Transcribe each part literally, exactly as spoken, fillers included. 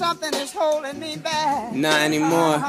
something is holding me back. Not anymore.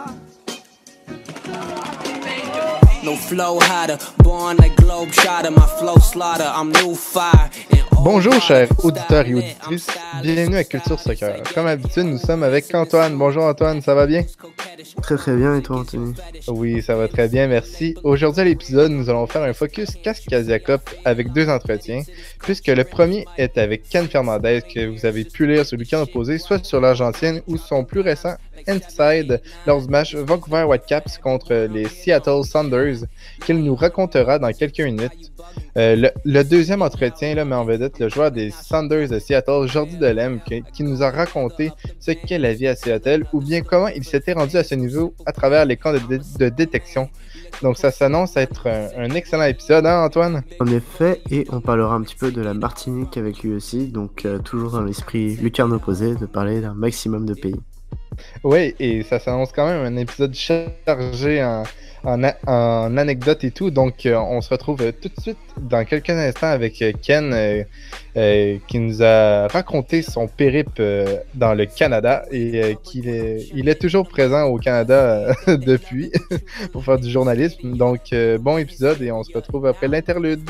No flow hotter, born like globe shotter, my flow slaughter, I'm new fire. Bonjour chers auditeurs et auditrices, bienvenue à Culture Soccer. Comme d'habitude, nous sommes avec Antoine. Bonjour Antoine, ça va bien? Très très bien, et toi Anthony? Oui, ça va très bien, merci. Aujourd'hui à l'épisode, nous allons faire un focus Cascasia Cup avec deux entretiens, puisque le premier est avec Ken Fernandez, que vous avez pu lire sur le camp opposé, soit sur l'Argentine ou son plus récent Inside lors du match Vancouver Whitecaps contre les Seattle Sounders, qu'il nous racontera dans quelques minutes. Euh, le, le deuxième entretien là, met en vedette le joueur des Sounders de Seattle, Jordi Delem, qui, qui nous a raconté ce qu'est la vie à Seattle ou bien comment il s'était rendu à ce niveau à travers les camps de, dé- de détection. Donc ça s'annonce être un, un excellent épisode, hein Antoine? En effet, et on parlera un petit peu de la Martinique avec lui aussi, donc euh, toujours dans l'esprit lucarne opposé de parler d'un maximum de pays. Oui, et ça s'annonce quand même un épisode chargé en, en, a- en anecdotes et tout. Donc, euh, on se retrouve euh, tout de suite dans quelques instants avec euh, Ken euh, euh, qui nous a raconté son périple euh, dans le Canada et euh, qu'il est, il est toujours présent au Canada euh, depuis pour faire du journalisme. Donc, euh, bon épisode et on se retrouve après l'interlude.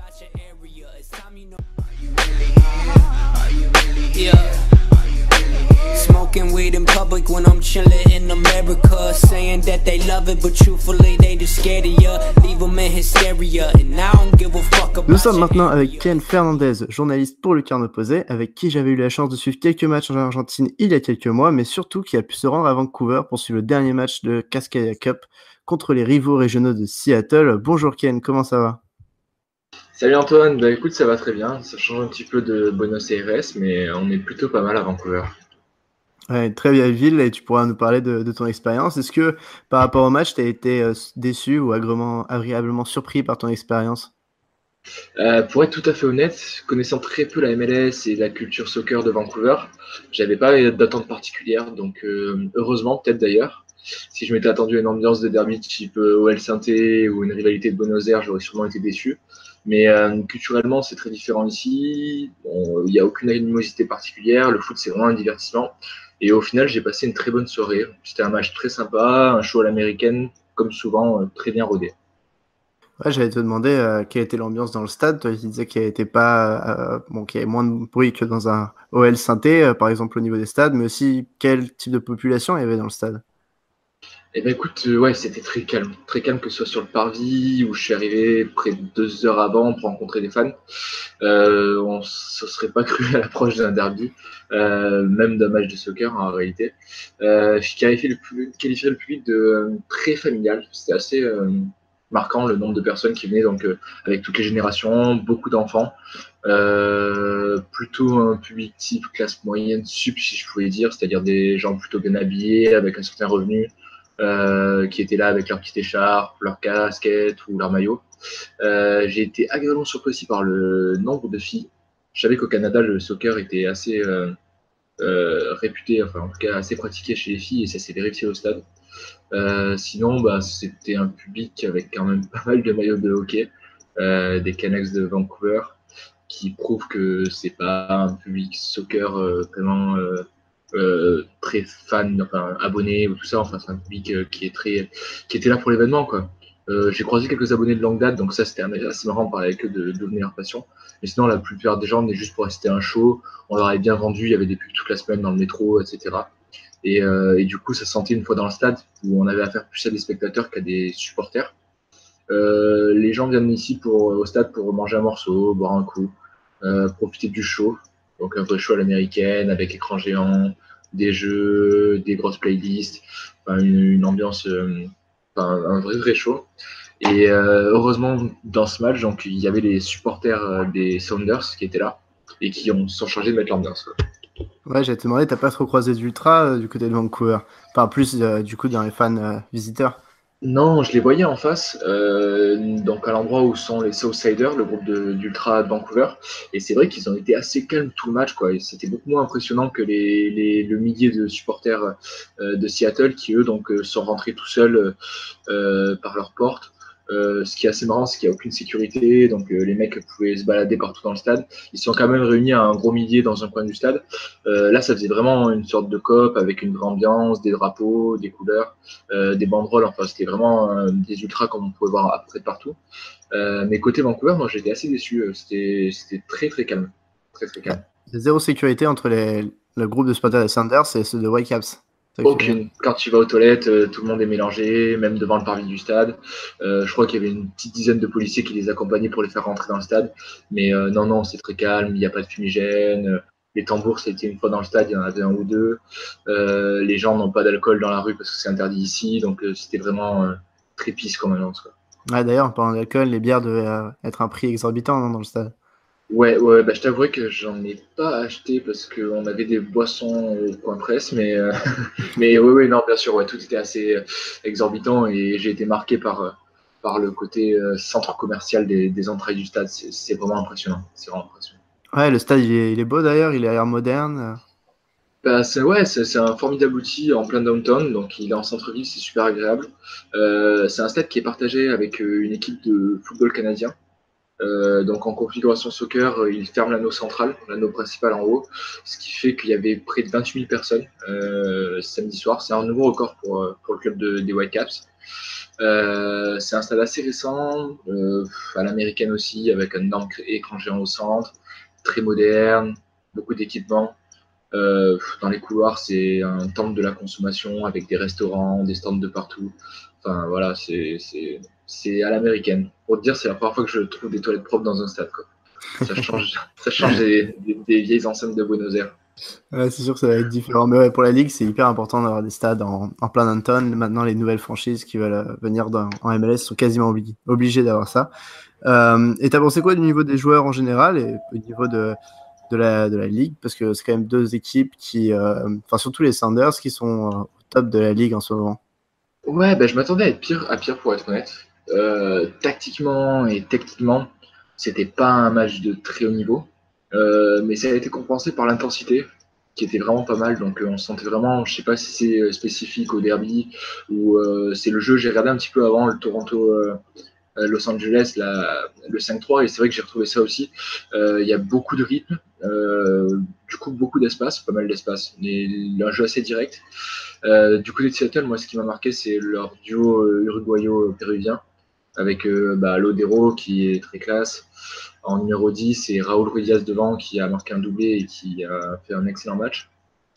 Yeah. Smoking weed in public when I'm chillin' in America. Saying that they love it, but truthfully they just scared of ya. Leave them in hysteria, and I don't give a fuck about. Nous sommes maintenant avec Ken Fernandez, journaliste pour lucarne opposé, avec qui j'avais eu la chance de suivre quelques matchs en Argentine il y a quelques mois, mais surtout qui a pu se rendre à Vancouver pour suivre le dernier match de Cascadia Cup contre les rivaux régionaux de Seattle. Bonjour Ken, comment ça va? Salut Antoine, bah écoute, ça va très bien. Ça change un petit peu de Buenos Aires, mais on est plutôt pas mal à Vancouver. Ouais, très belle ville, et tu pourras nous parler de, de ton expérience. Est-ce que par rapport au match, tu as été euh, déçu ou agréablement, agréablement surpris par ton expérience? Euh, pour être tout à fait honnête, connaissant très peu la M L S et la culture soccer de Vancouver, j'avais pas d'attente particulière, donc euh, heureusement, peut-être d'ailleurs. Si je m'étais attendu à une ambiance de derby type euh, O L Sainté ou une rivalité de Buenos Aires, j'aurais sûrement été déçu. Mais euh, culturellement, c'est très différent ici. Bon, il n'y a aucune animosité particulière. Le foot, c'est vraiment un divertissement. Et au final, j'ai passé une très bonne soirée. C'était un match très sympa, un show à l'américaine, comme souvent, euh, très bien rodé. Ouais, j'allais te demander euh, quelle était l'ambiance dans le stade. Toi, tu disais qu'il n'y était pas, euh, bon, qu'il y avait moins de bruit que dans un O L Sainté, euh, par exemple au niveau des stades, mais aussi quel type de population il y avait dans le stade? Eh ben écoute, euh, ouais, c'était très calme. Très calme, que ce soit sur le parvis, où je suis arrivé près de deux heures avant pour rencontrer des fans. Euh, on ne se serait pas cru à l'approche d'un derby, euh, même d'un match de soccer en réalité. Euh, je qualifie le, pu- qualifierais le public de euh, très familial. C'était assez euh, marquant le nombre de personnes qui venaient, donc euh, avec toutes les générations, beaucoup d'enfants. Euh, plutôt un public type classe moyenne sup, si je pouvais dire, c'est-à-dire des gens plutôt bien habillés, avec un certain revenu. Euh, qui étaient là avec leur petite écharpe, leur casquette ou leur maillot. Euh, j'ai été agréablement surpris aussi par le nombre de filles. Je savais qu'au Canada, le soccer était assez euh, euh, réputé, enfin en tout cas assez pratiqué chez les filles, et ça s'est vérifié au stade. Euh, sinon, bah, c'était un public avec quand même pas mal de maillots de hockey, euh, des Canucks de Vancouver, qui prouvent que c'est pas un public soccer euh, vraiment euh, euh, très fan, enfin abonné ou tout ça. Enfin, c'est un public euh, qui est très, qui était là pour l'événement, quoi. Euh, j'ai croisé quelques abonnés de longue date, donc ça c'était assez marrant de parler avec eux, de, de devenir leur passion. Mais sinon, la plupart des gens venaient juste pour assister à un show. On leur avait bien vendu, il y avait des pubs toute la semaine dans le métro, et cetera. Et, euh, et du coup, ça se sentait une fois dans le stade où on avait affaire plus à des spectateurs qu'à des supporters. Euh, les gens viennent ici pour, au stade pour manger un morceau, boire un coup, euh, profiter du show. Donc un vrai show à l'américaine avec écran géant, des jeux, des grosses playlists, enfin, une, une ambiance, euh, enfin, un vrai vrai show. Et euh, heureusement dans ce match, donc il y avait les supporters euh, des Sounders qui étaient là et qui ont sont chargés de mettre l'ambiance, quoi. Ouais, j'allais te demander, t'as pas trop croisé d'ultra euh, du côté de Vancouver? Enfin, plus euh, du coup dans les fans euh, visiteurs. Non, je les voyais en face, euh, donc à l'endroit où sont les Southsiders, le groupe de- d'Ultra de Vancouver. Et c'est vrai qu'ils ont été assez calmes tout le match, quoi. Et c'était beaucoup moins impressionnant que les, les- le millier de supporters euh, de Seattle qui, eux, donc, euh, sont rentrés tout seuls euh, par leur porte. Euh, ce qui est assez marrant, c'est qu'il n'y a aucune sécurité, donc euh, les mecs pouvaient se balader partout dans le stade. Ils sont quand même réunis à un gros millier dans un coin du stade. Euh, là, ça faisait vraiment une sorte de coop avec une vraie ambiance, des drapeaux, des couleurs, euh, des banderoles. Enfin, c'était vraiment euh, des ultras comme on pouvait voir à peu près de partout. Euh, mais côté Vancouver, moi, j'étais assez déçu. C'était, c'était très très calme, très très calme. Il y a zéro sécurité entre les, le groupe de supporters des Sounders et ceux de Whitecaps. Aucune. Quand tu vas aux toilettes, euh, tout le monde est mélangé, même devant le parvis du stade. Euh, je crois qu'il y avait une petite dizaine de policiers qui les accompagnaient pour les faire rentrer dans le stade. Mais euh, non, non, c'est très calme, il n'y a pas de fumigène. Les tambours, c'était une fois dans le stade, il y en avait un ou deux. Euh, les gens n'ont pas d'alcool dans la rue parce que c'est interdit ici. Donc euh, c'était vraiment euh, très pisse comme annonce, quoi. Ouais, d'ailleurs, en parlant d'alcool, les bières devaient euh, être un prix exorbitant non, dans le stade. Ouais, ouais, bah je t'avouerai que j'en ai pas acheté parce qu'on avait des boissons au coin presse, mais euh, mais oui, oui, non, bien sûr, ouais, tout était assez exorbitant et j'ai été marqué par par le côté euh, centre commercial des, des entrailles du stade. C'est, c'est vraiment impressionnant, c'est vraiment impressionnant. Ouais, le stade il est, il est beau d'ailleurs, il a l'air moderne. Bah, c'est, ouais, c'est, c'est un formidable outil en plein downtown, donc il est en centre-ville, c'est super agréable. Euh, c'est un stade qui est partagé avec euh, une équipe de football canadien. Euh, donc en configuration soccer, euh, il ferme l'anneau central, l'anneau principal en haut, ce qui fait qu'il y avait près de vingt-huit mille personnes euh, samedi soir. C'est un nouveau record pour, pour le club de, des Whitecaps. Euh, c'est un stade assez récent, euh, à l'américaine aussi, avec un énorme écran géant au centre, très moderne, beaucoup d'équipements. Euh, dans les couloirs, c'est un temple de la consommation avec des restaurants, des stands de partout. Enfin voilà, c'est, c'est, c'est à l'américaine. Pour te dire, c'est la première fois que je trouve des toilettes propres dans un stade, quoi. Ça change, ça change des, des, des vieilles enceintes de Buenos Aires. Ouais, c'est sûr que ça va être différent. Mais ouais, pour la Ligue, c'est hyper important d'avoir des stades en, en plein downtown. Maintenant, les nouvelles franchises qui veulent venir dans, en M L S sont quasiment obligées, obligées d'avoir ça. Euh, et t'as pensé quoi du niveau des joueurs en général et au niveau de, de, la, de la Ligue? Parce que c'est quand même deux équipes qui, euh, enfin surtout les Sounders, qui sont euh, au top de la Ligue en ce moment. Ouais, bah, je m'attendais à être pire, à pire pour être honnête. Euh, tactiquement et techniquement, c'était pas un match de très haut niveau, euh, mais ça a été compensé par l'intensité, qui était vraiment pas mal. Donc euh, on se sentait vraiment, je sais pas si c'est spécifique au derby ou euh, c'est le jeu. J'ai regardé un petit peu avant le Toronto euh, Los Angeles, la, le cinq trois, et c'est vrai que j'ai retrouvé ça aussi. Euh, Il y a beaucoup de rythme, euh, du coup beaucoup d'espace, pas mal d'espace, mais un jeu assez direct. Euh, du côté de Seattle, moi, ce qui m'a marqué, c'est leur duo euh, uruguayo-péruvien avec euh, bah, Lodero qui est très classe. En numéro dix, et Raúl Ruiz devant qui a marqué un doublé et qui a fait un excellent match.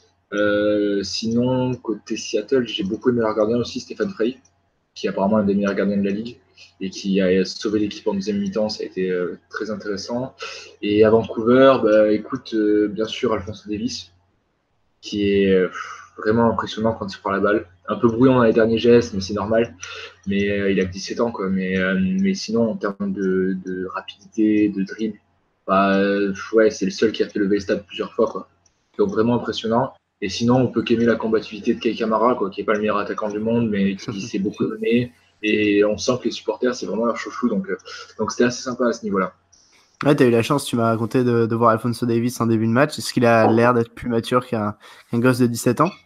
Euh, sinon, côté Seattle, j'ai beaucoup aimé leur gardien aussi, Stéphane Frey, qui est apparemment un des meilleurs gardiens de la ligue et qui a sauvé l'équipe en deuxième mi-temps. Ça a été euh, très intéressant. Et à Vancouver, bah, écoute, euh, bien sûr, Alphonso Davies, qui est euh, vraiment impressionnant quand il prend la balle. Un peu bruyant dans les derniers gestes, mais c'est normal. Mais euh, il a que dix-sept ans, quoi. Mais, euh, mais sinon, en termes de, de rapidité, de dribble, bah, euh, ouais, c'est le seul qui a fait lever le stade plusieurs fois, quoi. Donc vraiment impressionnant. Et sinon, on peut qu'aimer la combativité de Kei Kamara, quoi, qui n'est pas le meilleur attaquant du monde, mais qui s'est beaucoup donné. Et on sent que les supporters, c'est vraiment leur chouchou. Donc, euh, donc c'était assez sympa à ce niveau-là. Ouais, t'as eu la chance, tu m'as raconté de, de voir Alphonso Davies en début de match. Est-ce qu'il a l'air d'être plus mature qu'un, qu'un gosse de dix-sept ans?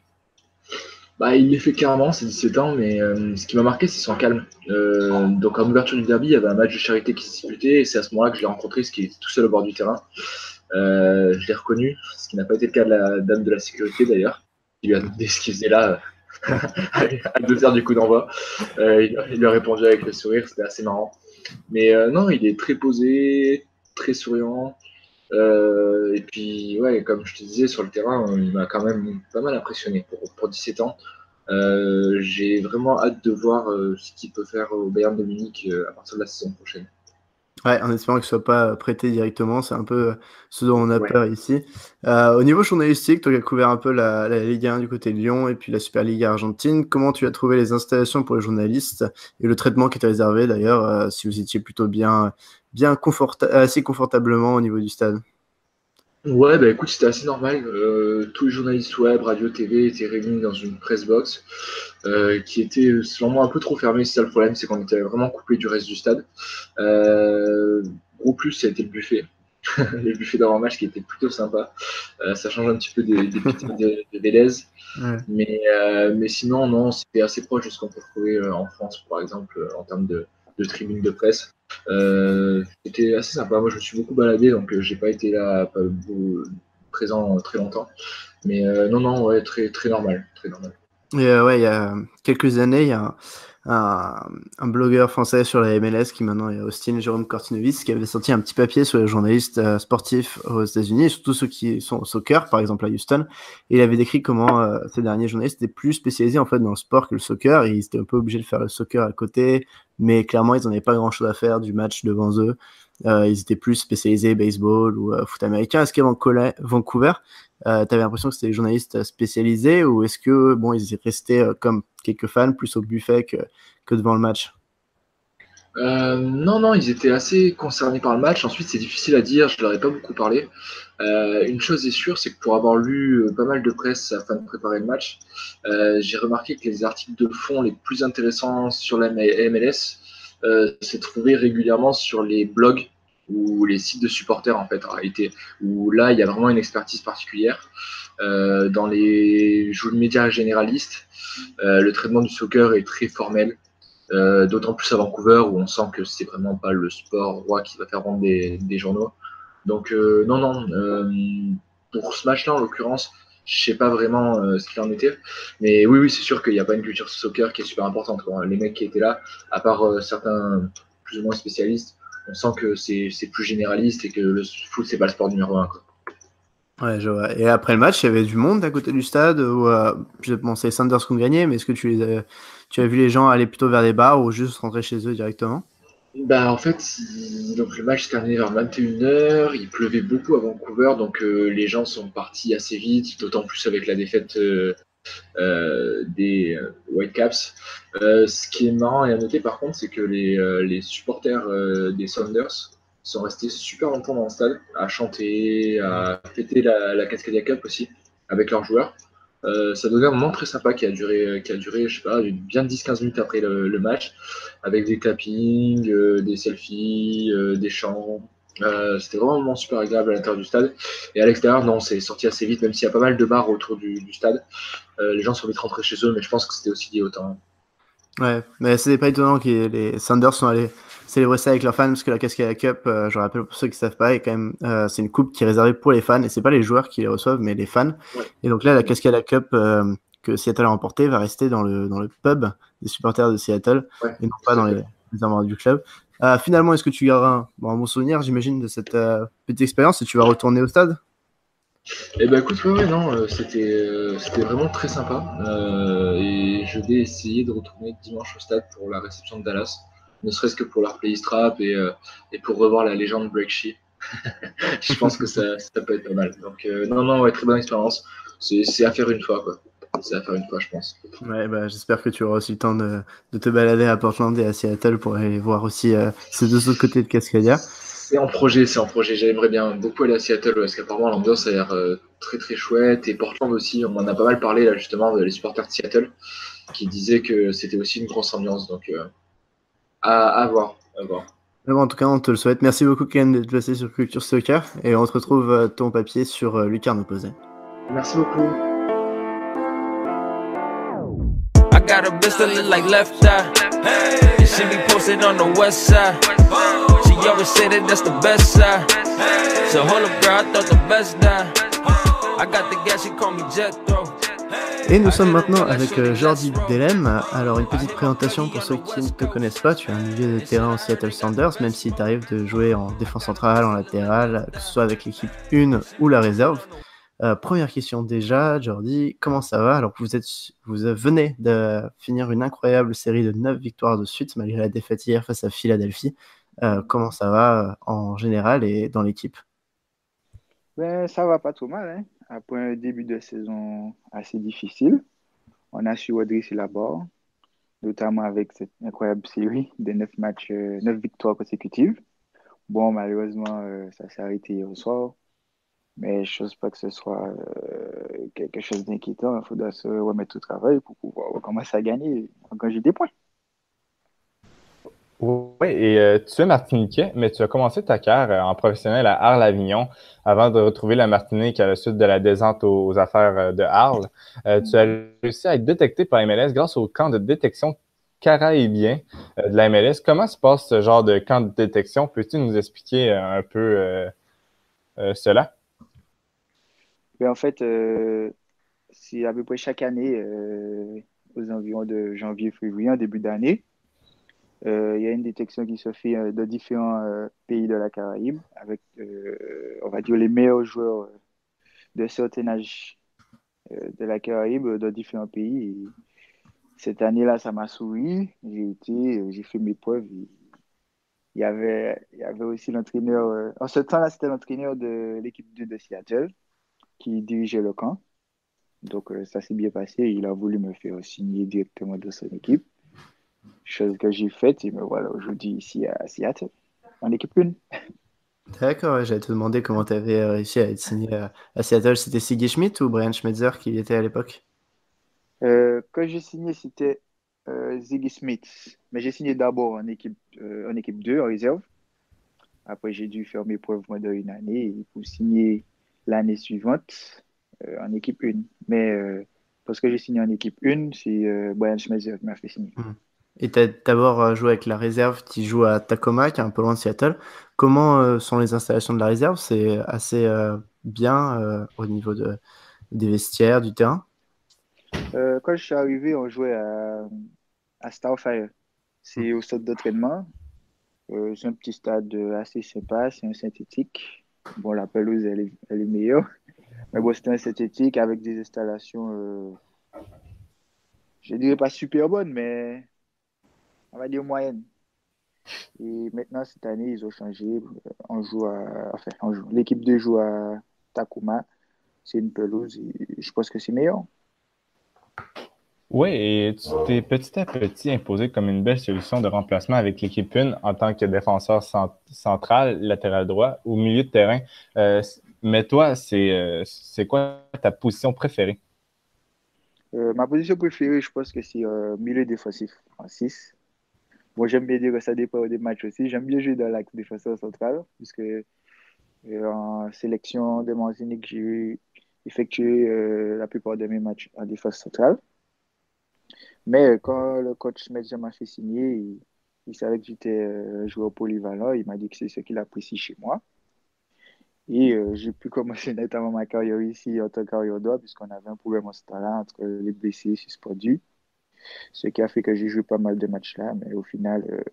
Bah, il l'est fait carrément, c'est dix-sept ans, mais euh, ce qui m'a marqué, c'est son calme. Euh, donc, en ouverture du derby, il y avait un match de charité qui s'est disputé, et c'est à ce moment-là que je l'ai rencontré, parce qu'il était tout seul au bord du terrain. Euh, je l'ai reconnu, ce qui n'a pas été le cas de la dame de la sécurité d'ailleurs. Il lui a demandé ce qu'il faisait là à deux heures du coup d'envoi. Euh, il, il lui a répondu avec le sourire, c'était assez marrant. Mais euh, non, il est très posé, très souriant. Euh, et puis, ouais, comme je te disais, sur le terrain, il m'a quand même pas mal impressionné pour, pour dix-sept ans. Euh, j'ai vraiment hâte de voir euh, ce qu'il peut faire au Bayern de Munich euh, à partir de la saison prochaine. Ouais, en espérant qu'il ne soit pas prêté directement, c'est un peu ce dont on a ouais. peur ici. Euh, au niveau journalistique, toi qui as couvert un peu la, la Ligue un du côté de Lyon et puis la Super Ligue argentine, comment tu as trouvé les installations pour les journalistes et le traitement qui était réservé d'ailleurs, euh, si vous étiez plutôt bien, bien conforta- assez confortablement au niveau du stade? Ouais, bah écoute, c'était assez normal. Euh, tous les journalistes web, radio, T V étaient réunis dans une press box euh, qui était selon moi un peu trop fermée. C'est ça le problème, c'est qu'on était vraiment coupé du reste du stade. Euh, gros plus, ça a été le buffet. Le buffet d'avant-match qui était plutôt sympa. Euh, ça change un petit peu des, des pizzas de, de Vélez. Ouais. Mais, euh, mais sinon, non, c'était assez proche de ce qu'on peut trouver en France, par exemple, en termes de, de tribune de presse. Euh, c'était assez sympa. Moi, je me suis beaucoup baladé, donc euh, j'ai pas été là pas, beau, présent très longtemps. Mais euh, non, non, ouais, très, très normal, très normal. Et euh, ouais, il y a quelques années, il y a un, un, un blogueur français sur la M L S qui maintenant est Austin Jérôme Kortinovitz qui avait sorti un petit papier sur les journalistes euh, sportifs aux États-Unis, et surtout ceux qui sont au soccer, par exemple à Houston. Et il avait décrit comment euh, ces derniers journalistes étaient plus spécialisés en fait dans le sport que le soccer, et ils étaient un peu obligés de faire le soccer à côté, mais clairement ils n'en avaient pas grand-chose à faire du match devant eux. Euh, ils étaient plus spécialisés baseball ou euh, foot américain. Est-ce qu'à Vancouver, euh, tu avais l'impression que c'était des journalistes spécialisés, ou est-ce que bon, ils restaient euh, comme quelques fans plus au buffet que, que devant le match? Euh, non, non, ils étaient assez concernés par le match. Ensuite, c'est difficile à dire, je leur ai pas beaucoup parlé. Euh, une chose est sûre, c'est que pour avoir lu euh, pas mal de presse afin de préparer le match, euh, j'ai remarqué que les articles de fond les plus intéressants sur la M L S euh, s'est trouvé régulièrement sur les blogs ou les sites de supporters en fait en réalité, où là il y a vraiment une expertise particulière. Euh, dans les médias généralistes, euh, le traitement du soccer est très formel, euh, d'autant plus à Vancouver où on sent que c'est vraiment pas le sport roi qui va faire vendre des, des journaux. Donc euh, non, non, euh, pour ce match-là en l'occurrence, je sais pas vraiment euh, ce qu'il en était, mais oui, oui, c'est sûr qu'il n'y a pas une culture soccer qui est super importante, quoi. Les mecs qui étaient là, à part euh, certains plus ou moins spécialistes, on sent que c'est, c'est plus généraliste et que le foot, c'est pas le sport numéro un, quoi. Ouais, je vois. Et après le match, il y avait du monde à côté du stade où, euh, je pensais les Sanders qui ont gagné, mais est-ce que tu, les as, tu as vu les gens aller plutôt vers des bars ou juste rentrer chez eux directement? Bah en fait, il... donc le match s'est terminé vers vingt et une heures, il pleuvait beaucoup à Vancouver, donc euh, les gens sont partis assez vite, d'autant plus avec la défaite euh, euh, des euh, Whitecaps. Euh, ce qui est marrant et à noter par contre, c'est que les, euh, les supporters euh, des Sounders sont restés super longtemps dans le stade, à chanter, à fêter la, la Cascadia Cup aussi, avec leurs joueurs. Euh, ça donnait un moment très sympa qui a duré, qui a duré je sais pas, bien dix quinze minutes après le, le match, avec des clappings, euh, des selfies, euh, des chants. Euh, c'était vraiment un moment super agréable à l'intérieur du stade. Et à l'extérieur, non, c'est sorti assez vite, même s'il y a pas mal de bars autour du, du stade. Euh, les gens sont vite rentrés chez eux, mais je pense que c'était aussi lié au temps. Ouais, mais c'est pas étonnant que les Sanders sont allés célébrer ça avec leurs fans, parce que la Cascadia Cup, euh, je rappelle pour ceux qui savent pas, est quand même, euh, c'est une coupe qui est réservée pour les fans, et c'est pas les joueurs qui les reçoivent, mais les fans. Ouais. Et donc là, la Cascadia Cup euh, que Seattle a remportée va rester dans le, dans le pub des supporters de Seattle, Ouais, et non pas dans les, les armoires du club. Euh, finalement, est-ce que tu garderas un, bon, un bon souvenir, j'imagine, de cette euh, petite expérience, et tu vas retourner au stade? Eh ben écoute, ouais, ouais, non, euh, c'était, euh, c'était vraiment très sympa. Euh, et je vais essayer de retourner dimanche au stade pour la réception de Dallas, ne serait-ce que pour leur play strap et, euh, et pour revoir la légende Break Shea. Je pense que ça, ça peut être pas mal. Donc euh, non, non, ouais, très bonne expérience. C'est, c'est à faire une fois, quoi. C'est à faire une fois, je pense. Ouais, bah, j'espère que tu auras aussi le temps de, de te balader à Portland et à Seattle pour aller voir aussi euh, ces deux autres côtés de Cascadia. C'est en projet, c'est en projet. J'aimerais bien beaucoup aller à Seattle parce qu'apparemment l'ambiance a l'air euh, très très chouette. Et Portland aussi, on en a pas mal parlé là justement, les supporters de Seattle qui disaient que c'était aussi une grosse ambiance. Donc euh, à, à voir, à voir. Mais bon, en tout cas, on te le souhaite. Merci beaucoup, Ken, d'être passé sur Culture Soccer. Et on te retrouve euh, ton papier sur euh, Lucarne Opposée. Merci beaucoup. I got a bitch that look like Left Eye. And she be posted on the west side. She always say that that's the best side. So hold up, girl, I thought the best die. I got the gas, she call me Jethro. Et nous sommes maintenant avec euh, Jordi Delem. Alors, une petite présentation pour ceux qui ne te connaissent pas. Tu es un milieu de terrain au Seattle Sounders, même s'il t'arrive de jouer en défense centrale, en latéral, que ce soit avec l'équipe un ou la réserve. Euh, première question déjà, Jordi, comment ça va? Alors, vous, êtes, vous venez de finir une incroyable série de neuf victoires de suite, malgré la défaite hier face à Philadelphie. Euh, comment ça va euh, en général et dans l'équipe? Ben, ça va pas trop mal, hein. Après un début de saison assez difficile, on a su redresser la barre, notamment avec cette incroyable série de neuf matchs, euh, neuf victoires consécutives. Bon, malheureusement, euh, ça s'est arrêté hier soir, mais je ne pense pas que ce soit euh, quelque chose d'inquiétant. Il faudra se remettre au travail pour pouvoir recommencer à gagner, à gagner des points. Oui, et euh, tu es martiniquais, mais tu as commencé ta carrière euh, en professionnel à Arles-Avignon avant de retrouver la Martinique à la suite de la descente aux, aux affaires euh, de Arles. Euh, tu as réussi à être détecté par M L S grâce au camp de détection caraïbien euh, de la M L S. Comment se passe ce genre de camp de détection? Peux-tu nous expliquer euh, un peu euh, euh, cela? Mais en fait, euh, c'est à peu près chaque année, euh, aux environs de janvier-février, en début d'année, euh, il y a une détection qui se fait euh, de différents euh, pays de la Caraïbe avec, euh, on va dire, les meilleurs joueurs de certain âge euh, de la Caraïbe euh, dans différents pays. Et cette année-là, ça m'a souri. J'ai été, euh, j'ai fait mes preuves. Et il y avait, il y avait aussi l'entraîneur. euh, En ce temps-là, c'était l'entraîneur de l'équipe deux de Seattle qui dirigeait le camp. Donc, euh, ça s'est bien passé. Il a voulu me faire signer directement de son équipe, chose que j'ai faite. Et me voilà aujourd'hui ici à Seattle, en équipe un. D'accord, ouais, j'allais te demander comment tu avais réussi à être signé à, à Seattle. C'était Siggy Schmidt ou Brian Schmetzer qui y était à l'époque? Euh, quand j'ai signé, c'était euh, Ziggy Smith. Mais j'ai signé d'abord en équipe, euh, en équipe deux, en réserve. Après, j'ai dû faire mes preuves moins d'une année et pour signer l'année suivante euh, en équipe un. Mais euh, parce que j'ai signé en équipe un, c'est euh, Brian Schmetzer qui m'a fait signer. Hmm. Et tu as d'abord euh, joué avec la réserve qui joue à Tacoma, qui est un peu loin de Seattle. Comment euh, sont les installations de la réserve? C'est assez euh, bien euh, au niveau de, des vestiaires, du terrain? Euh, quand je suis arrivé, on jouait à, à Starfire. Hmm. C'est au stade d'entraînement. Euh, c'est un petit stade euh, assez sympa, c'est un synthétique. Bon, la pelouse, elle est, elle est meilleure. Mais bon, c'était un synthétique avec des installations, euh, je dirais pas super bonnes, mais on va dire moyennes. Et maintenant, cette année, ils ont changé. On joue à, enfin, on joue. L'équipe deux joue à Takuma. C'est une pelouse et je pense que c'est meilleur. Oui, et tu t'es petit à petit imposé comme une belle solution de remplacement avec l'équipe un en tant que défenseur cent- central, latéral droit, au milieu de terrain. Euh, mais toi, c'est euh, c'est quoi ta position préférée? Euh, ma position préférée, je pense que c'est euh, milieu défensif en six. Bon, j'aime bien dire que ça dépend des matchs aussi. J'aime bien jouer dans l'axe défenseur central, puisque euh, en sélection de Martinique, j'ai effectué euh, la plupart de mes matchs en défense centrale. Mais euh, quand le coach Medja m'a fait signer, il, il savait que j'étais euh, joueur polyvalent. Il m'a dit que c'est ce qu'il apprécie chez moi. Et euh, j'ai pu commencer notamment ma carrière ici en tant qu'arrière droit, puisqu'on avait un problème en ce temps-là entre les blessés et suspendus. Ce qui a fait que j'ai joué pas mal de matchs là. Mais au final, euh,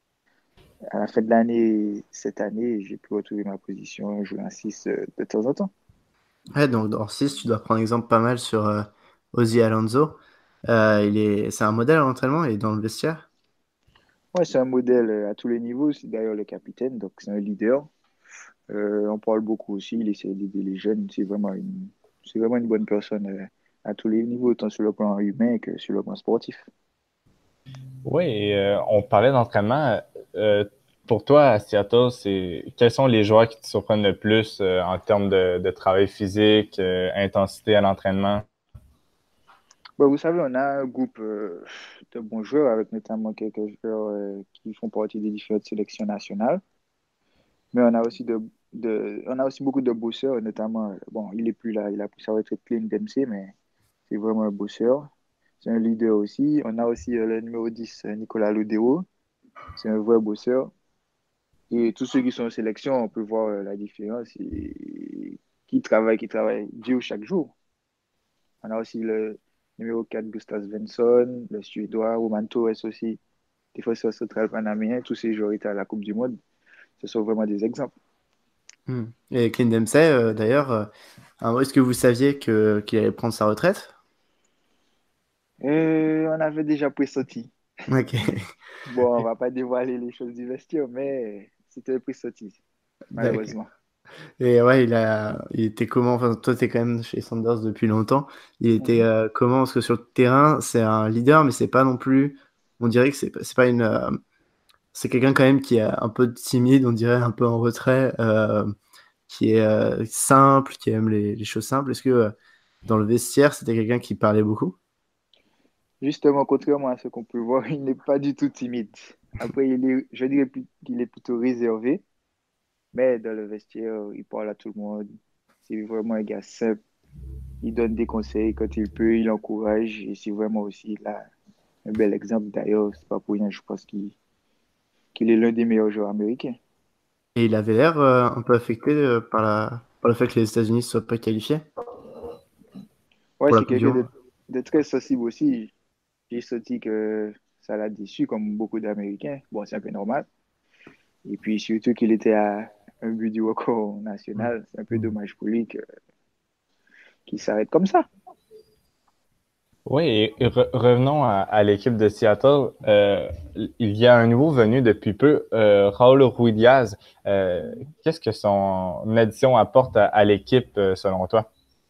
à la fin de l'année, cette année, j'ai pu retrouver ma position, jouer en six euh, de temps en temps. Ouais, donc en six, tu dois prendre exemple pas mal sur euh, Ozzy Alonso. Euh, il est, c'est un modèle à l'entraînement, il est dans le vestiaire. Ouais, c'est un modèle euh, à tous les niveaux. C'est d'ailleurs le capitaine, donc c'est un leader. Euh, on parle beaucoup aussi, il essaie d'aider les jeunes. C'est vraiment une, c'est vraiment une bonne personne euh, à tous les niveaux, autant sur le plan humain que sur le plan sportif. Oui, et, euh, on parlait d'entraînement. Euh, pour toi, à Seattle, c'est quels sont les joueurs qui te surprennent le plus euh, en termes de, de travail physique, euh, intensité à l'entraînement? Bon, vous savez, on a un groupe euh, de bons joueurs, avec notamment quelques joueurs euh, qui font partie des différentes sélections nationales. Mais on a aussi, de, de, on a aussi beaucoup de bosseurs, notamment, euh, bon, il est plus là, il a pris sa retraite Clint Dempsey, mais c'est vraiment un bosseur. C'est un leader aussi. On a aussi euh, le numéro dix, euh, Nicolas Lodero. C'est un vrai bosseur. Et tous ceux qui sont en sélection, on peut voir euh, la différence et qui travaille, qui travaille dur chaque jour. On a aussi le numéro quatre, Gustav Svensson, le Suédois, Roman Torres aussi, défenseur central panaméen. Tous ces joueurs étaient à la Coupe du Monde. Ce sont vraiment des exemples. Hmm. Et Clint Dempsey, euh, d'ailleurs, euh, alors, est-ce que vous saviez que, qu'il allait prendre sa retraite? Et on avait déjà pressenti. Ok. Bon, on va pas dévoiler les choses du vestiaire, mais c'était pressenti, D'accord. malheureusement. Et ouais, il a, il était comment? Enfin, toi, t'es quand même chez Sanders depuis longtemps. Il était Mhm. euh, comment? Parce que sur le terrain, c'est un leader, mais c'est pas non plus. On dirait que c'est pas- c'est pas une. euh, c'est quelqu'un quand même qui est un peu timide, on dirait un peu en retrait, euh, qui est euh, simple, qui aime les, les choses simples. Est-ce que euh, dans le vestiaire, c'était quelqu'un qui parlait beaucoup? Justement, contrairement à ce qu'on peut voir, il n'est pas du tout timide. Après, il est, je dirais plus- qu'il est plutôt réservé, mais dans le vestiaire, il parle à tout le monde. C'est vraiment un gars simple. Il donne des conseils quand il peut, il encourage, et c'est vraiment aussi là. un bel exemple. D'ailleurs, c'est pas pour rien, je pense qu'il qu'il est l'un des meilleurs joueurs américains. Et il avait l'air euh, un peu affecté euh, par, la... par le fait que les États-Unis ne soient pas qualifiés Ouais, pour la c'est Coupe du quelqu'un Monde. de, de très sensible aussi. J'ai senti que ça l'a déçu, comme beaucoup d'Américains. Bon, c'est un peu normal. Et puis surtout qu'il était à un but du record national. C'est un peu dommage pour lui que- qu'il s'arrête comme ça. Oui, et et re- revenons à, à l'équipe de Seattle. Euh, il y a un nouveau venu depuis peu, euh, Raúl Ruidiaz. Euh, qu'est-ce que son addition apporte à, à l'équipe, euh, selon toi?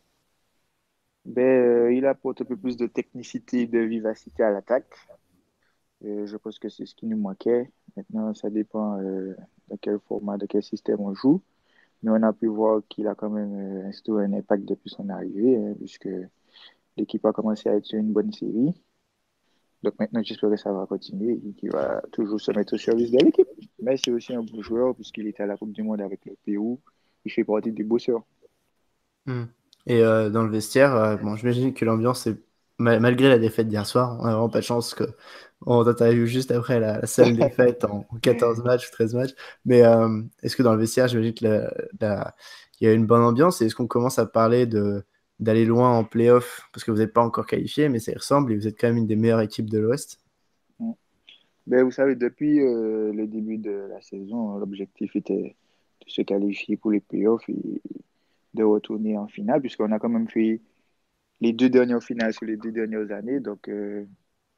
Ben, euh, il apporte un peu plus de technicité, de vivacité à l'attaque. Euh, je pense que c'est ce qui nous manquait. Maintenant, ça dépend euh, de quel format, de quel système on joue. Mais on a pu voir qu'il a quand même euh, instauré un impact depuis son arrivée, hein, puisque l'équipe a commencé à être sur une bonne série. Donc maintenant, j'espère que ça va continuer et qu'il va toujours se mettre au service de l'équipe. Mais c'est aussi un bon joueur, puisqu'il était à la Coupe du Monde avec le Pérou. Il fait partie des bosseurs. Hmm. Et euh, dans le vestiaire, euh, bon, j'imagine que l'ambiance est mal- malgré la défaite d'hier soir, on n'a vraiment pas de chance que on t'a eu juste après la, la seule défaite en quatorze matchs, treize matchs. Mais euh, est-ce que dans le vestiaire, j'imagine que la- la- il y a une bonne ambiance et est-ce qu'on commence à parler de d'aller loin en playoff parce que vous n'êtes pas encore qualifié, mais ça y ressemble et vous êtes quand même une des meilleures équipes de l'Ouest. Ben, vous savez, depuis euh, le début de la saison, l'objectif était de se qualifier pour les playoffs et de retourner en finale, puisqu'on a quand même fait les deux dernières finales sur les deux dernières années. Donc, euh,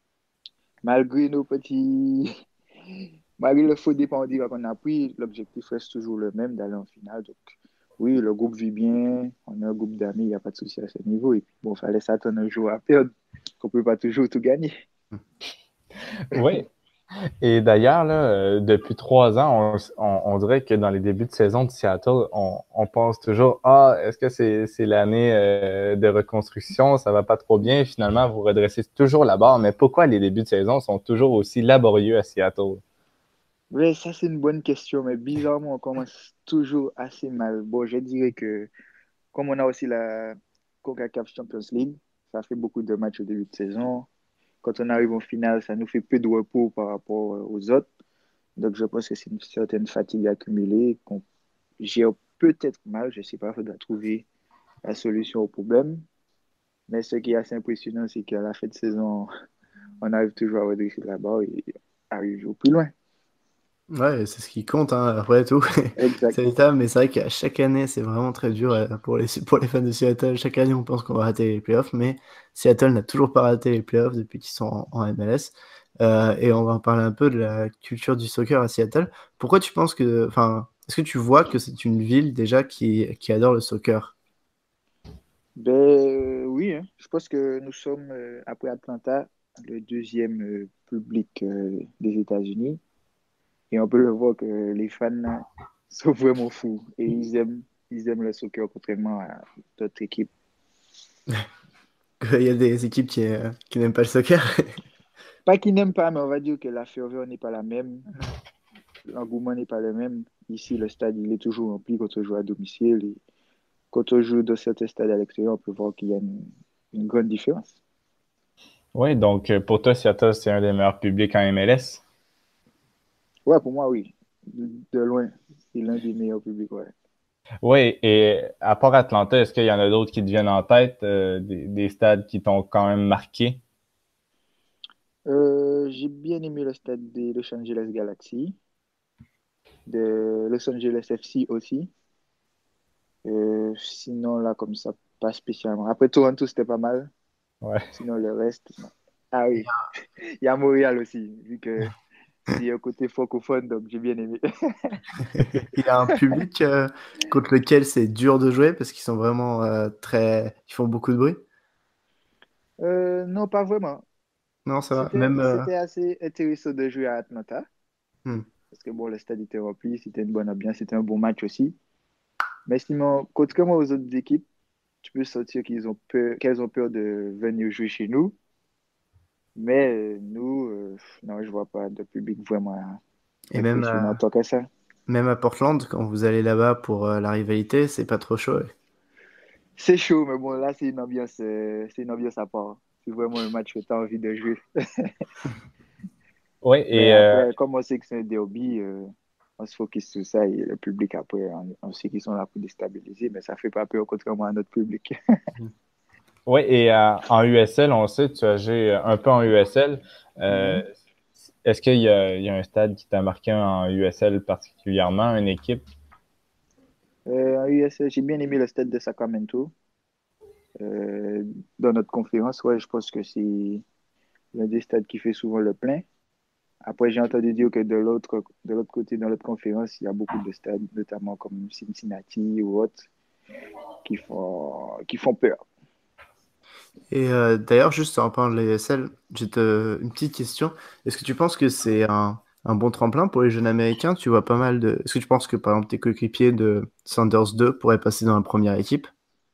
malgré nos petits, malgré le faux départ qu'on a pris, l'objectif reste toujours le même d'aller en finale. Donc, oui, le groupe vit bien, on est un groupe d'amis, il n'y a pas de souci à ce niveau. Et puis, bon, il fallait s'attendre un jour à perdre, qu'on ne peut pas toujours tout gagner. Oui. Et d'ailleurs, là, euh, depuis trois ans, on, on, on dirait que dans les débuts de saison de Seattle, on, on pense toujours, ah, est-ce que c'est c'est l'année euh, de reconstruction, ça va pas trop bien. Finalement, vous redressez toujours la barre. Mais pourquoi les débuts de saison sont toujours aussi laborieux à Seattle? Oui, ça c'est une bonne question, mais bizarrement, on commence toujours assez mal. Bon, je dirais que comme on a aussi la CONCACAF Champions League, ça fait beaucoup de matchs au début de saison. Quand on arrive en finale, ça nous fait peu de repos par rapport euh, aux autres. Donc, je pense que c'est une certaine fatigue accumulée qu'on gère peut-être mal. Je ne sais pas, il faudra trouver la solution au problème. Mais ce qui est assez impressionnant, c'est qu'à la fin de saison, on arrive toujours à redresser la barre et arrive au plus loin. Ouais, c'est ce qui compte, hein, après tout. Exact. C'est l'état, mais c'est vrai qu'à chaque année, c'est vraiment très dur euh, pour les, pour les fans de Seattle. Chaque année, on pense qu'on va rater les playoffs, mais Seattle n'a toujours pas raté les playoffs depuis qu'ils sont en, en M L S. Euh, et on va en parler un peu de la culture du soccer à Seattle. Pourquoi tu penses que, enfin, est-ce que tu vois que c'est une ville déjà qui, qui adore le soccer? Ben euh, oui, hein. Je pense que nous sommes, euh, après Atlanta, le deuxième euh, public euh, des États-Unis. Et on peut le voir que les fans sont vraiment fous. Et ils aiment, ils aiment le soccer contrairement à d'autres équipes. Il y a des équipes qui, euh, qui n'aiment pas le soccer. Pas qu'ils n'aiment pas, mais on va dire que la ferveur n'est pas la même. L'engouement n'est pas le même. Ici, le stade, il est toujours rempli quand on joue à domicile. Et quand on joue dans certains stades à l'extérieur, on peut voir qu'il y a une, une grande différence. Oui, donc euh, pour toi, Seattle, c'est un des meilleurs publics en M L S. Ouais, pour moi, oui. De, de loin, c'est l'un des meilleurs publics, ouais. Oui, et à part Atlanta, est-ce qu'il y en a d'autres qui te viennent en tête, euh, des, des stades qui t'ont quand même marqué? Euh, j'ai bien aimé le stade de Los Angeles Galaxy, de Los Angeles F C aussi. Euh, sinon, là, comme ça, pas spécialement. Après, Toronto, c'était pas mal. Ouais. Sinon, le reste, non. Ah oui, il y a Montréal aussi, vu que c'est un côté francophone, donc j'ai bien aimé. Il y a un public euh, contre lequel c'est dur de jouer parce qu'ils sont vraiment euh, très. Ils font beaucoup de bruit. Euh, non, pas vraiment. Non, ça va. C'était, Même. euh, c'était assez intéressant de jouer à Atlanta, hmm. parce que bon, le stade était rempli, c'était une bonne ambiance, c'était un bon match aussi. Mais sinon, contrairement aux autres équipes, tu peux sentir qu'ils ont peur, qu'elles ont peur de venir jouer chez nous. Mais euh, nous, euh, non, je vois pas de public vraiment Et même, impressionnant euh, en tant que ça. même à Portland, quand vous allez là-bas pour euh, la rivalité, c'est pas trop chaud. Ouais. C'est chaud, mais bon, là, c'est une ambiance, euh, c'est une ambiance à part. c'est vraiment un match que tu as envie de jouer. Oui, Mais et euh, après, comme on sait que c'est un derby, euh, on se focus sur ça et le public, après, on, on sait qu'ils sont là pour déstabiliser, mais ça fait pas peur contrairement à notre public. ouais, et euh, en U S L, on le sait, tu as joué un peu en U S L. Euh, Mhm. Est-ce qu'il y a, il y a un stade qui t'a marqué en U S L particulièrement, une équipe? Euh, en U S L, j'ai bien aimé le stade de Sacramento. Euh, dans notre conférence, ouais, je pense que c'est l'un des stades qui fait souvent le plein. Après, j'ai entendu dire que de l'autre, de l'autre côté, dans l'autre conférence, il y a beaucoup de stades, notamment comme Cincinnati ou autres, qui font, qui font peur. Et euh, d'ailleurs, juste en parlant de l'A S L, j'ai te- une petite question. Est-ce que tu penses que c'est un, un bon tremplin pour les jeunes américains? Tu vois pas mal de. Est-ce que tu penses que par exemple tes coéquipiers de Sanders deux pourraient passer dans la première équipe?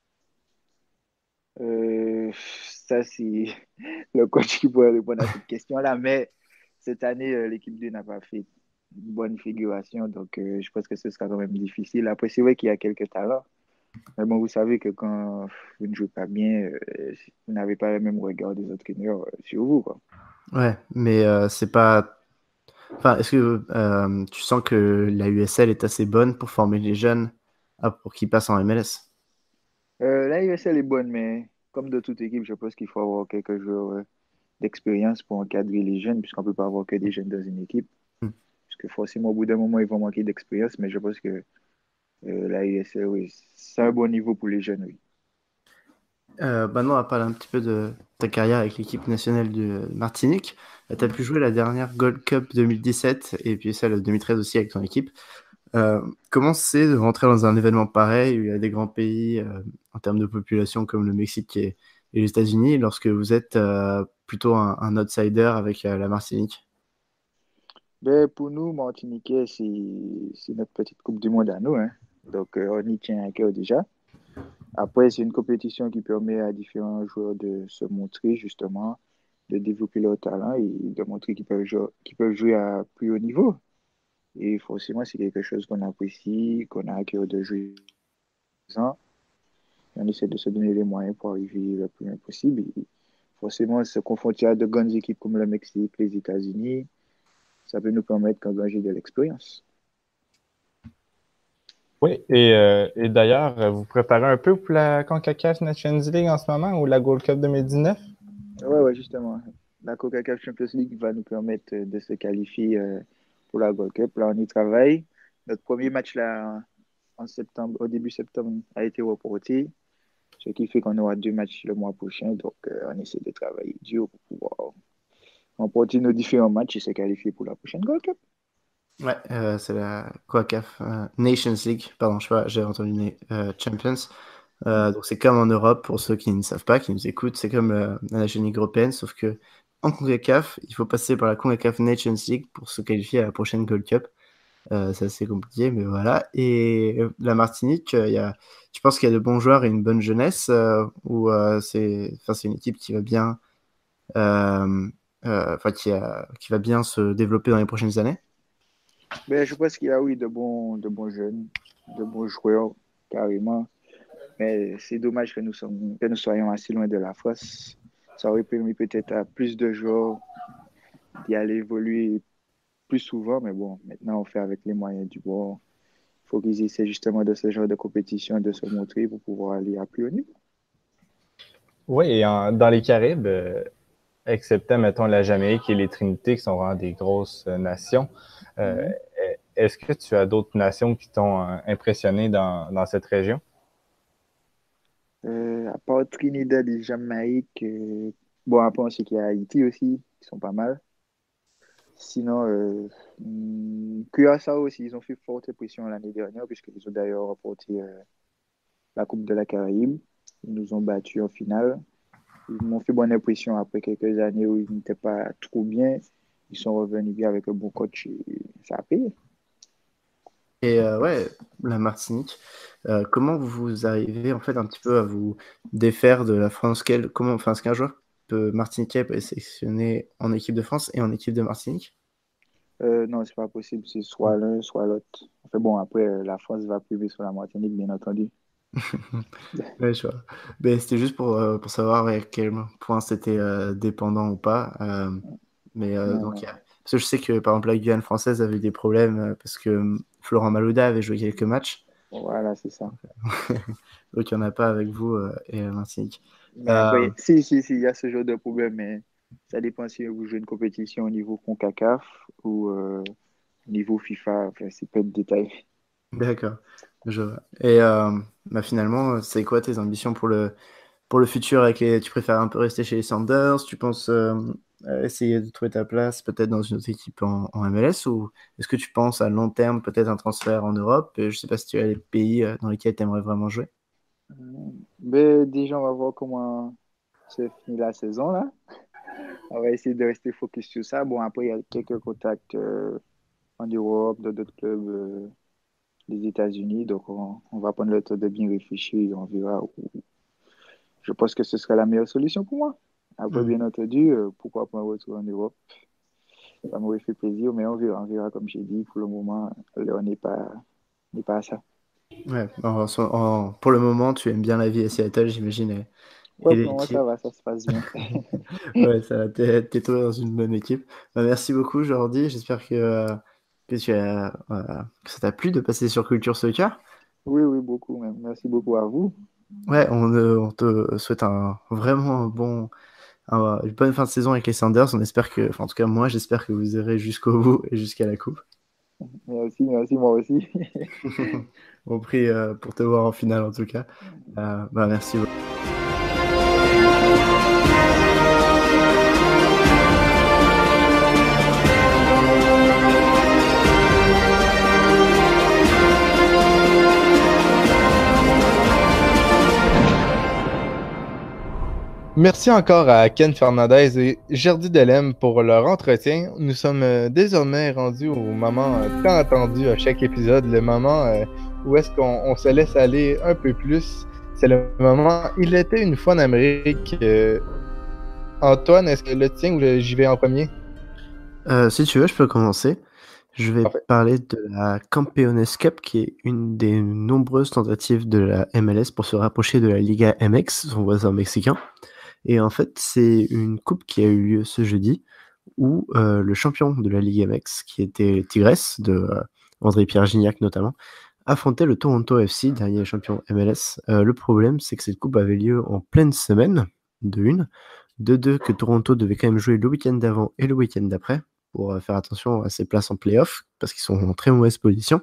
Euh, Ça, c'est le coach qui pourrait répondre à cette question-là. Mais cette année, euh, l'équipe deux n'a pas fait une bonne figuration. Donc, euh, je pense que ce sera quand même difficile. Après, c'est vrai qu'il y a quelques talents. Mais bon, vous savez que quand vous ne jouez pas bien, euh, vous n'avez pas le même regard des entraîneurs euh, sur vous, quoi. Ouais, mais euh, c'est pas. Enfin, est-ce que euh, tu sens que la U S L est assez bonne pour former les jeunes ah, pour qu'ils passent en M L S? Euh, la U S L est bonne, mais comme de toute équipe, je pense qu'il faut avoir quelques joueurs euh, d'expérience pour encadrer les jeunes, puisqu'on ne peut pas avoir que des jeunes dans une équipe. Hmm. Parce que forcément, au bout d'un moment, ils vont manquer d'expérience, mais je pense que euh, la U S L, oui, c'est un bon niveau pour les jeunes, oui. Euh, maintenant, on va parler un petit peu de ta carrière avec l'équipe nationale de Martinique. Tu as Mhm. pu jouer la dernière Gold Cup deux mille dix-sept et puis celle de deux mille treize aussi avec ton équipe. Euh, comment c'est de rentrer dans un événement pareil où il y a des grands pays euh, en termes de population comme le Mexique et, et les États-Unis lorsque vous êtes euh, plutôt un, un outsider avec euh, la Martinique? Ben, pour nous, Martiniquais, c'est c'est notre petite Coupe du Monde à nous, hein. Donc, euh, on y tient à cœur déjà. Après, c'est une compétition qui permet à différents joueurs de se montrer, justement, de développer leur talent et de montrer qu'ils peuvent jouer, qu'ils peuvent jouer à plus haut niveau. Et forcément, c'est quelque chose qu'on apprécie, qu'on a à cœur de jouer. Et on essaie de se donner les moyens pour arriver le plus loin possible. Et forcément, se confronter à de grandes équipes comme le Mexique, les États-Unis, ça peut nous permettre d'engager de l'expérience. Oui, et, euh, et d'ailleurs, euh, vous préparez un peu pour la CONCACAF Nations League en ce moment ou la Gold Cup deux mille dix-neuf? Ouais, ouais, justement. La CONCACAF Champions League va nous permettre de se qualifier euh, pour la Gold Cup. Là, on y travaille. Notre premier match là, en septembre, au début septembre, a été reporté, ce qui fait qu'on aura deux matchs le mois prochain. Donc, euh, on essaie de travailler dur pour pouvoir remporter nos différents matchs et se qualifier pour la prochaine Gold Cup. Ouais, euh, c'est la CONCACAF euh, Nations League, pardon, je sais pas, j'ai entendu na- euh, Champions. Euh, donc c'est comme en Europe, pour ceux qui ne savent pas, qui nous écoutent, c'est comme euh, la National League européenne, sauf que en CONCACAF, il faut passer par la CONCACAF Nations League pour se qualifier à la prochaine Gold Cup. Euh, c'est assez compliqué, mais voilà. Et euh, la Martinique, euh, il y a, tu penses qu'il y a de bons joueurs et une bonne jeunesse, euh, ou euh, c'est, enfin, c'est une équipe qui va bien, euh, euh, enfin, qui a, qui va bien se développer dans les prochaines années? Ben, je pense qu'il y a, oui, de bons, de bons jeunes, de bons joueurs, carrément. Mais c'est dommage que nous, sommes, que nous soyons assez loin de la France. Ça aurait permis peut-être à plus de joueurs d'y aller évoluer plus souvent, mais bon, maintenant on fait avec les moyens du bord. Il faut qu'ils essaient justement de ce genre de compétition, de se montrer pour pouvoir aller à plus haut niveau. Oui, et en- dans les Caraïbes, euh, excepté, mettons, la Jamaïque et les Trinités, qui sont vraiment des grosses euh, nations, euh, Mhm. est-ce que tu as d'autres nations qui t'ont euh, impressionné dans, dans cette région? Euh, à part Trinidad et Jamaïque, euh, bon, après on sait qu'il y a Haïti aussi, qui sont pas mal. Sinon, euh, hum, Curaçao aussi, ils ont fait forte pression l'année dernière, puisqu'ils ont d'ailleurs remporté euh, la Coupe de la Caraïbe. Ils nous ont battus en finale. Ils m'ont fait bonne impression après quelques années où ils n'étaient pas trop bien. Ils sont revenus bien avec un bon coach et ça a payé. Et euh, ouais, la Martinique, euh, comment vous arrivez en fait un petit peu à vous défaire de la France? Quel, comment, enfin, est-ce qu'un joueur peut, martiniquais peut être sélectionné en équipe de France et en équipe de Martinique? Euh, non, c'est pas possible. C'est soit l'un, soit l'autre. Enfin bon, après, euh, la France va priver sur la Martinique, bien entendu. Ouais, je vois. Mais c'était juste pour, euh, pour savoir à quel point c'était euh, dépendant ou pas. Euh, mais euh, Non, donc, il y non. a- parce que je sais que par exemple la Guyane française avait eu des problèmes euh, parce que euh, Florent Malouda avait joué quelques matchs. Voilà, c'est ça. Donc il n'y en a pas avec vous euh, et euh, Martinique. Mais Euh, après, si, si, si, il y a ce genre de problème, mais ça dépend si vous jouez une compétition au niveau CONCACAF ou euh, au niveau FIFA. Enfin, c'est pas de détail. d'accord. Je vois. Et euh, bah, finalement, c'est quoi tes ambitions pour le, pour le futur avec les... Tu préfères un peu rester chez les Sanders? Tu penses euh, euh, essayer de trouver ta place peut-être dans une autre équipe en, en M L S? Ou est-ce que tu penses à long terme peut-être un transfert en Europe? Et je sais pas si tu as les pays euh, dans lesquels tu aimerais vraiment jouer. Mais déjà, on va voir comment se finit la saison, là. On va essayer de rester focus sur ça. Bon, après, il y a quelques contacts euh, en Europe, dans d'autres clubs euh, des États-Unis. Donc, on, on va prendre le temps de bien réfléchir et on verra où. Je pense que ce serait la meilleure solution pour moi. Après, Hmm. bien entendu, euh, pourquoi pas un retour en Europe? Ça m'aurait fait plaisir, mais on verra, on verra comme j'ai dit. Pour le moment, là, on n'est pas, on n'est pas à ça. Ouais, en- en- pour le moment, tu aimes bien la vie à Seattle, j'imagine, et, Ouais, et pour le moment, ça l'équipe. va, ça se passe bien. Ouais, ça va, t'es t'es toi dans une bonne équipe. Bah, merci beaucoup, Jordi. J'espère que, euh, que, tu as, euh, que ça t'a plu de passer sur Culture Soccer. Oui, oui, beaucoup même. Merci beaucoup à vous. Ouais, on, euh, on te souhaite un vraiment un bon, un- une bonne fin de saison avec les Sanders. On espère que, enfin, en tout cas, moi, j'espère que vous irez jusqu'au bout et jusqu'à la coupe. Merci, merci, moi aussi. On prie euh, pour te voir en finale, en tout cas. Euh, bah, merci beaucoup. Merci encore à Ken Fernandez et Gerdy Delem pour leur entretien. Nous sommes euh, désormais rendus au moment euh, tant attendu à chaque épisode, le moment euh, où est-ce qu'on on se laisse aller un peu plus. C'est le moment Il était une fois en Amérique. Euh, Antoine, est-ce que le tien ou le- j'y vais en premier? Euh, si tu veux, je peux commencer. Je vais Parfait. parler de la Campeones Cup, qui est une des nombreuses tentatives de la M L S pour se rapprocher de la Liga M X, son voisin mexicain. Et en fait, c'est une coupe qui a eu lieu ce jeudi, où euh, le champion de la Ligue M X, qui était Tigres, de euh, André-Pierre Gignac notamment, affrontait le Toronto F C, dernier champion M L S. Euh, le problème, c'est que cette coupe avait lieu en pleine semaine, de une, de deux, que Toronto devait quand même jouer le week-end d'avant et le week-end d'après, pour euh, faire attention à ses places en play-off, parce qu'ils sont en très mauvaise position,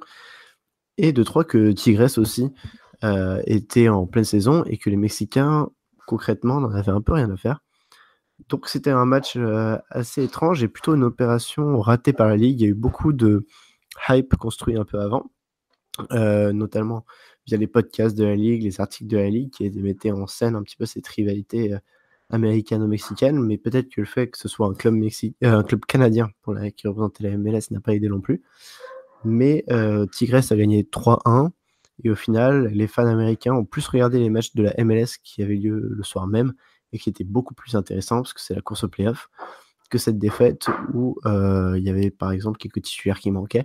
et de trois, que Tigres aussi euh, était en pleine saison, et que les Mexicains, concrètement, n'en avaient un peu rien à faire. Donc c'était un match euh, assez étrange et plutôt une opération ratée par la Ligue. Il y a eu beaucoup de hype construit un peu avant, euh, notamment via les podcasts de la Ligue, les articles de la Ligue qui mettaient en scène un petit peu cette rivalité euh, américano-mexicaine, mais peut-être que le fait que ce soit un club, Mexi- euh, un club canadien pour la, qui représentait la M L S n'a pas aidé non plus. Mais euh, Tigres a gagné trois un et au final, les fans américains ont plus regardé les matchs de la M L S qui avaient lieu le soir même et qui étaient beaucoup plus intéressants parce que c'est la course au playoff que cette défaite où euh, il y avait par exemple quelques titulaires qui manquaient.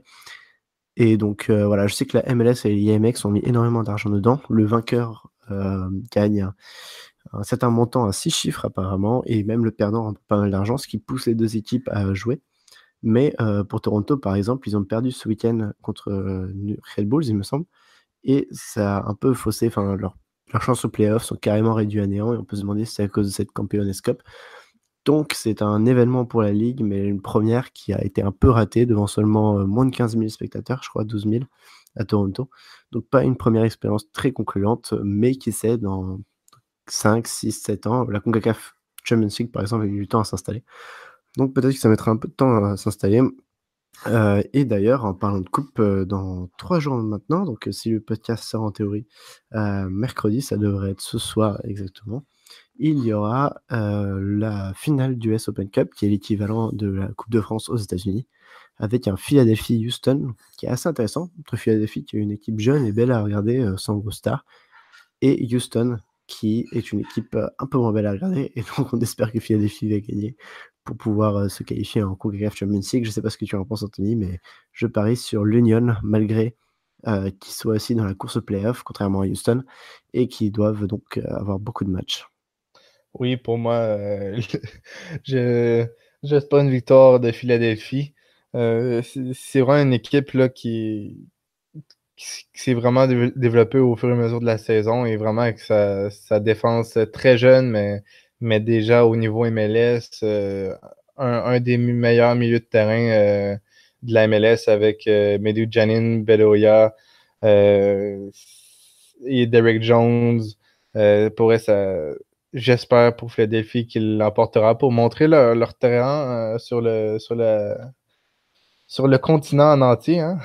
Et donc euh, voilà, je sais que la M L S et l'I M X ont mis énormément d'argent dedans. Le vainqueur euh, gagne un, un certain montant à six chiffres apparemment, et même le perdant a pas mal d'argent, ce qui pousse les deux équipes à jouer. Mais euh, pour Toronto, par exemple, ils ont perdu ce week-end contre euh, Red Bulls, il me semble, et ça a un peu faussé, enfin leur, leurs chances au playoff sont carrément réduites à néant, et on peut se demander si c'est à cause de cette Campeones Cup. Donc c'est un événement pour la Ligue, mais une première qui a été un peu ratée devant seulement euh, moins de quinze mille spectateurs, je crois douze mille à Toronto. Donc pas une première expérience très concluante, mais qui sait, dans cinq, six, sept ans, la CONCACAF Champions League par exemple a eu du temps à s'installer. Donc peut-être que ça mettra un peu de temps à s'installer. Euh, et d'ailleurs, en parlant de coupe, euh, dans trois jours maintenant, donc euh, si le podcast sort en théorie euh, mercredi, ça devrait être ce soir exactement, il y aura euh, la finale du U S Open Cup, qui est l'équivalent de la Coupe de France aux États-Unis, avec un Philadelphie-Houston qui est assez intéressant, entre Philadelphie qui est une équipe jeune et belle à regarder, euh, sans gros stars, et Houston qui est une équipe euh, un peu moins belle à regarder, et donc on espère que Philadelphie va gagner pour pouvoir euh, se qualifier en CONCACAF Champions League. Je sais pas ce que tu en penses, Anthony, mais je parie sur l'Union malgré euh, qui soient aussi dans la course au playoff, contrairement à Houston, et qui doivent donc euh, avoir beaucoup de matchs. Oui, pour moi, euh, je j'espère une victoire de Philadelphie. Euh, c'est c'est vraiment une équipe là, qui, qui, s- qui s'est vraiment dév- développée au fur et à mesure de la saison et vraiment avec sa, sa défense très jeune, mais, mais déjà au niveau M L S, euh, un, un des mi- meilleurs milieux de terrain euh, de la M L S avec euh, Medou Janin, Bedoya euh, et Derek Jones. Euh, pourrait ça, j'espère pour Philadelphie qu'il l'emportera pour montrer leur, leur terrain euh, sur le, sur le, sur le continent en entier, hein.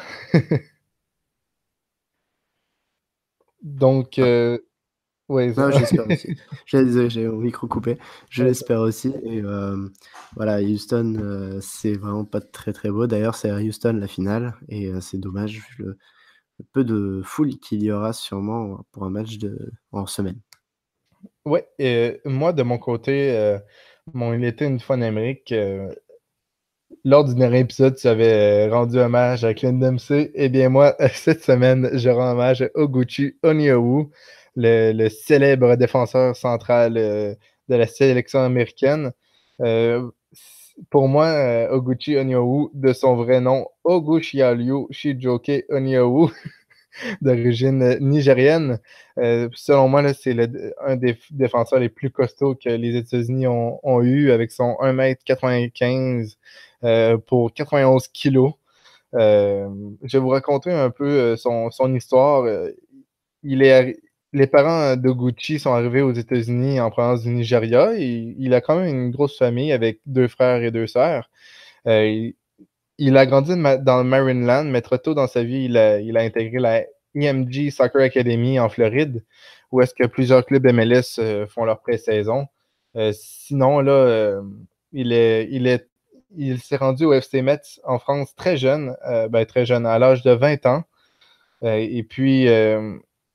Donc, Ah, euh, ouais, non, ça. j'espère aussi. J'ai désolé, j'ai mon micro coupé. Je Ouais, l'espère aussi. Et euh, voilà, Houston, euh, c'est vraiment pas très très beau. D'ailleurs, c'est à Houston la finale. Et euh, c'est dommage vu le, le peu de foule qu'il y aura sûrement pour un match de, en semaine. ouais, euh, moi, de mon côté, euh, mon Il était une fois en Amérique. Euh, lors du dernier épisode, tu avais euh, rendu hommage à Clint Dempsey. Eh bien, moi, cette semaine, je rends hommage à Oguchi Onyewu, le, le célèbre défenseur central euh, de la sélection américaine. Euh, pour moi, euh, Oguchi Onyewu, de son vrai nom, Oguchialu Shijoke Onyewu, d'origine euh, nigérienne. Euh, selon moi, là, c'est le- un des f- défenseurs les plus costauds que les États-Unis ont, ont eu avec son un mètre quatre-vingt-quinze euh, pour quatre-vingt-onze kilos. Euh, je vais vous raconter un peu euh, son, son histoire. Euh, il est, arri- les parents de Gucci sont arrivés aux États-Unis en provenance du Nigeria. Et il a quand même une grosse famille avec deux frères et deux sœurs. Euh, il, il a grandi ma- dans le Maryland, mais très tôt dans sa vie, il a, il a intégré la E M G Soccer Academy en Floride, où est-ce que plusieurs clubs M L S euh, font leur pré-saison. Euh, sinon, là, euh, il est, il est, il s'est rendu au F C Metz en France très jeune, euh, ben, très jeune, à l'âge de vingt ans. Euh, et puis, euh,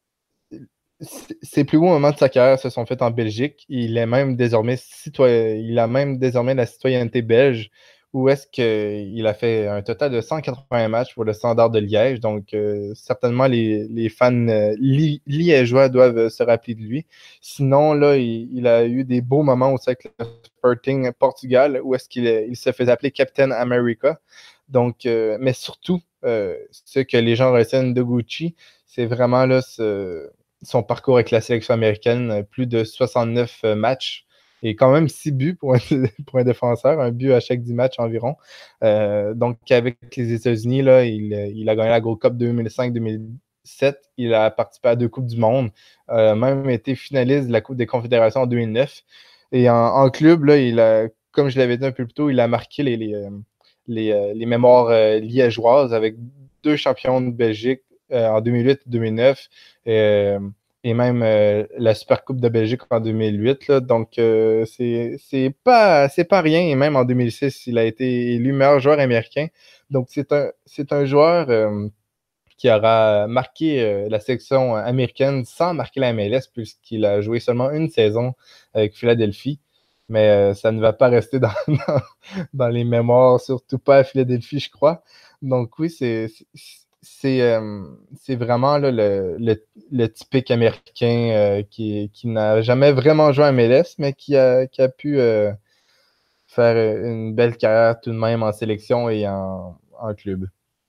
s- ses plus beaux moments de sa carrière se sont faits en Belgique. Il est même désormais citoyen, il a même désormais la citoyenneté belge, où est-ce qu'il a fait un total de cent quatre-vingts matchs pour le Standard de Liège. Donc, euh, certainement, les, les fans euh, li- liégeois doivent euh, se rappeler de lui. Sinon, là, il, il a eu des beaux moments aussi avec le Sporting Portugal, où est-ce qu'il il se fait appeler Captain America. Donc, euh, mais surtout, euh, ce que les gens retiennent de Gucci, c'est vraiment là ce son parcours avec la sélection américaine, euh, plus de soixante-neuf euh, matchs et quand même six buts pour un, pour un défenseur, un but à chaque dix matchs environ. Euh, donc, avec les États-Unis, là, il, il a gagné la Gold Cup deux mille cinq deux mille sept. Il a participé à deux Coupes du Monde, euh, même été finaliste de la Coupe des Confédérations en deux mille neuf. Et en, en club, là, il a, comme je l'avais dit un peu plus tôt, il a marqué les, les, euh, les, euh, les mémoires euh, liégeoises avec deux champions de Belgique euh, en deux mille huit et deux mille neuf. Euh, et même euh, la Supercoupe de Belgique en deux mille huit. Là, donc, euh, c'est c'est pas, c'est pas rien. Et même en deux mille six, il a été élu meilleur joueur américain. Donc, c'est un, c'est un joueur euh, qui aura marqué euh, la sélection américaine sans marquer la M L S, puisqu'il a joué seulement une saison avec Philadelphie. Mais euh, ça ne va pas rester dans, dans, dans les mémoires, surtout pas à Philadelphie, je crois. Donc, oui, c'est. c'est c'est euh, c'est vraiment là, le, le, le typique américain euh, qui, qui n'a jamais vraiment joué à M L S, mais qui a, qui a pu euh, faire euh, une belle carrière tout de même en sélection et en, en club.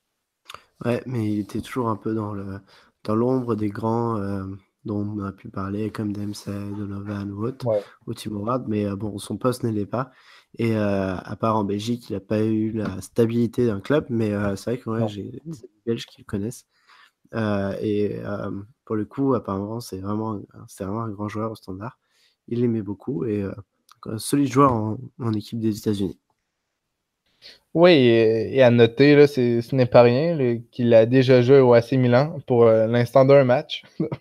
Ouais, mais il était toujours un peu dans le dans l'ombre des grands euh, dont on a pu parler, comme Dempsey, Donovan ou autre, Ouais. ou Tim Howard, mais euh, bon, son poste ne l'est pas. Et euh, à part en Belgique, il n'a pas eu la stabilité d'un club, mais euh, c'est vrai que ouais, Non. j'ai des amis Belges qui le connaissent. Euh, et euh, pour le coup, apparemment, c'est vraiment, c'est vraiment un grand joueur au Standard. Il l'aimait beaucoup et euh, un solide joueur en, en équipe des États-Unis. Oui, et, et à noter, là, c'est- ce n'est pas rien là, qu'il a déjà joué au A C Milan pour euh, l'instant d'un match.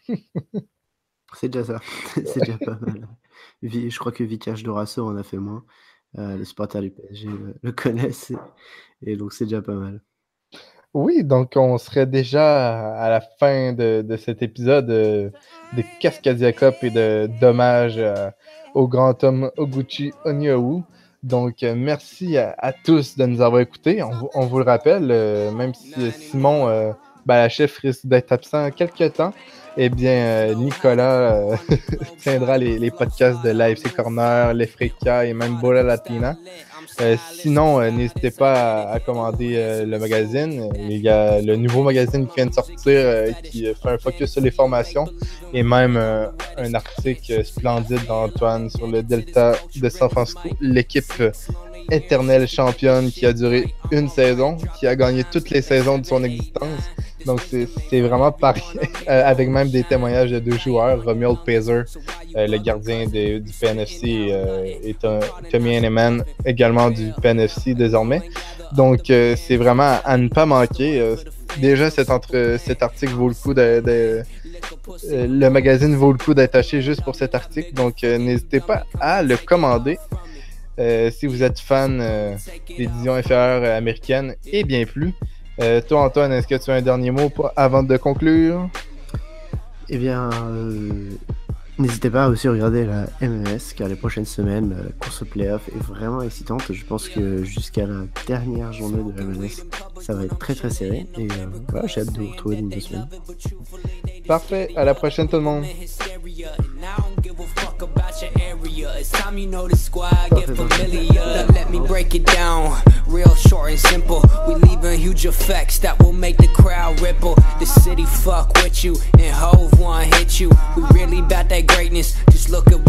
C'est déjà ça, c'est déjà pas mal. Vi- Je crois que Vikash Dorasso en a fait moins. Euh, les supporters du P S G le, le connaissent et, et donc c'est déjà pas mal. Oui, donc on serait déjà à la fin de, de cet épisode euh, de Cascadia Cup et de d'hommage euh, au grand homme Oguchi Onyewu. Donc, euh, merci à, à tous de nous avoir écoutés. On, vous- on vous le rappelle, euh, même si euh, Simon euh, Balachef risque d'être absent quelques temps, eh bien, euh, Nicolas euh, tiendra les, les podcasts de l'A F C Corner, l'Efrika et même Bola Latina. Euh, sinon, euh, n'hésitez pas à, à commander euh, le magazine. Il y a le nouveau magazine qui vient de sortir euh, qui fait un focus sur les formations et même euh, un article splendide d'Antoine sur le Delta de San Francisco, l'équipe éternelle championne qui a duré une saison, qui a gagné toutes les saisons de son existence. Donc, c'est, c'est vraiment pareil, euh, avec même des témoignages de deux joueurs. Romuald Pazer, euh, le gardien de, du P N F C, euh, et un, Tommy Henneman, également du P N F C désormais. Donc, euh, c'est vraiment à ne pas manquer. Euh, déjà, cet, entre, cet article vaut le coup de... de euh, le magazine vaut le coup d'être acheté juste pour cet article. Donc, euh, n'hésitez pas à le commander. Euh, si vous êtes fan euh, des divisions inférieures euh, américaines et bien plus. Euh, toi, Antoine, est-ce que tu as un dernier mot pour, avant de conclure? Eh bien, euh, n'hésitez pas à aussi regarder la M M S, car les prochaines semaines, la course au playoff est vraiment excitante. Je pense que jusqu'à la dernière journée de la M M S, ça va être très très serré. Et euh, voilà, j'ai hâte de vous retrouver dans deux semaines. Parfait, à la prochaine tout le monde. It's time you know the squad get familiar. Let me break it down, real short and simple. We leaving huge effects that will make the crowd ripple. The city fuck with you and Hove one hit you. We really about that greatness. Just look at